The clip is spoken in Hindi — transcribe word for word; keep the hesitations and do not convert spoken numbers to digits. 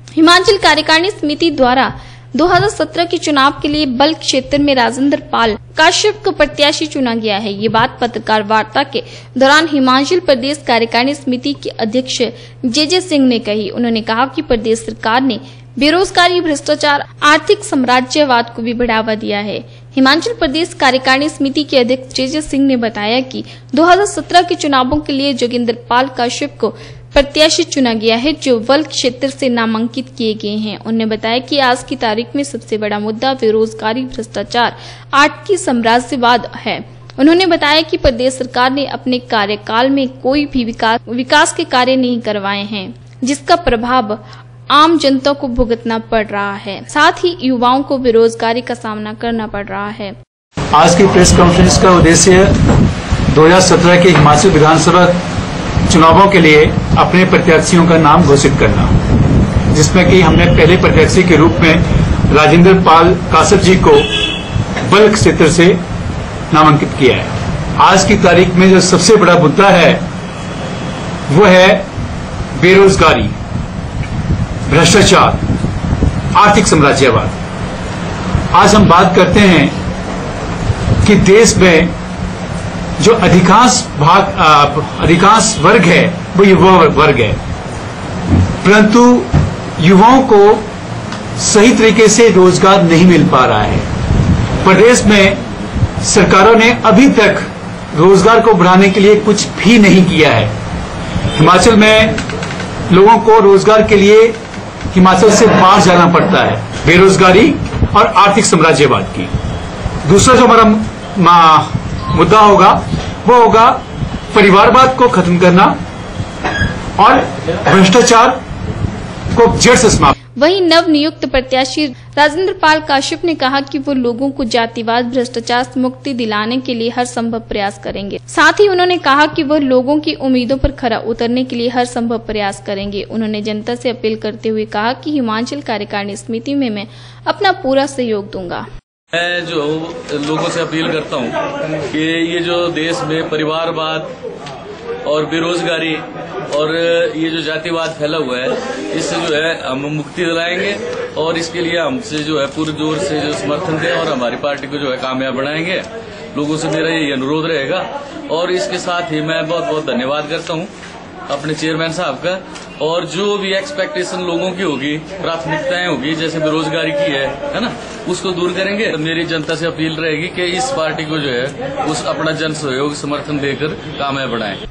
हिमाचल कार्यकारिणी समिति द्वारा दो हज़ार सत्रह के चुनाव के लिए बल्क क्षेत्र में राजेंद्र पाल काश्यप को प्रत्याशी चुना गया है। ये बात पत्रकार वार्ता के दौरान हिमाचल प्रदेश कार्यकारिणी समिति के अध्यक्ष जे जे सिंह ने कही। उन्होंने कहा कि प्रदेश सरकार ने बेरोजगारी, भ्रष्टाचार, आर्थिक साम्राज्यवाद को भी बढ़ावा दिया है। हिमाचल प्रदेश कार्यकारिणी समिति के अध्यक्ष जे जे सिंह ने बताया कि दो हज़ार सत्रह के चुनावों के लिए जोगिंदर पाल काश्यप को प्रत्याशी चुना गया है, जो बल्क क्षेत्र से नामांकित किए गए हैं। उन्होंने बताया कि आज की तारीख में सबसे बड़ा मुद्दा बेरोजगारी, भ्रष्टाचार, आर्थिक साम्राज्यवाद है। उन्होंने बताया कि प्रदेश सरकार ने अपने कार्यकाल में कोई भी विकास विकास के कार्य नहीं करवाए हैं, जिसका प्रभाव आम जनता को भुगतना पड़ रहा है। साथ ही युवाओं को बेरोजगारी का सामना करना पड़ रहा है। आज की प्रेस कॉन्फ्रेंस का उद्देश्य दो हज़ार सत्रह के हिमाचल विधानसभा चुनावों के लिए अपने प्रत्याशियों का नाम घोषित करना, जिसमें कि हमने पहले प्रत्याशी के रूप में राजेंद्र पाल काश्यप जी को बल्क क्षेत्र से नामांकित किया है। आज की तारीख में जो सबसे बड़ा मुद्दा है वो है बेरोजगारी, भ्रष्टाचार, आर्थिक साम्राज्यवाद। आज हम बात करते हैं कि देश में जो अधिकांश भाग अधिकांश वर्ग है वो युवा वर्ग है, परंतु युवाओं को सही तरीके से रोजगार नहीं मिल पा रहा है। प्रदेश में सरकारों ने अभी तक रोजगार को बढ़ाने के लिए कुछ भी नहीं किया है। हिमाचल में लोगों को रोजगार के लिए हिमाचल से बाहर जाना पड़ता है, बेरोजगारी और आर्थिक साम्राज्यवाद की। दूसरा जो हमारा मुद्दा होगा वो होगा परिवारवाद को खत्म करना और भ्रष्टाचार को जड़ से समाप्त। वहीं नव नियुक्त प्रत्याशी राजेंद्र पाल काश्यप ने कहा कि वो लोगों को जातिवाद, भ्रष्टाचार से मुक्ति दिलाने के लिए हर संभव प्रयास करेंगे। साथ ही उन्होंने कहा कि वो लोगों की उम्मीदों पर खरा उतरने के लिए हर संभव प्रयास करेंगे। उन्होंने जनता से अपील करते हुए कहा कि हिमाचल कार्यकारिणी समिति में मैं अपना पूरा सहयोग दूंगा। मैं जो लोगों से अपील करता हूं कि ये जो देश में परिवारवाद और बेरोजगारी और ये जो जातिवाद फैला हुआ है, इससे जो है हम मुक्ति दिलाएंगे और इसके लिए हमसे जो है पूरे जोर से जो समर्थन दें और हमारी पार्टी को जो है कामयाब बनाएंगे। लोगों से मेरा ये अनुरोध रहेगा। और इसके साथ ही मैं बहुत बहुत धन्यवाद करता हूं अपने चेयरमैन साहब का। और जो भी एक्सपेक्टेशन लोगों की होगी, प्राथमिकताएं होगी, जैसे बेरोजगारी की है है ना, उसको दूर करेंगे। मेरी जनता से अपील रहेगी कि इस पार्टी को जो है उस अपना जन सहयोग समर्थन देकर कामयाब बनाएं।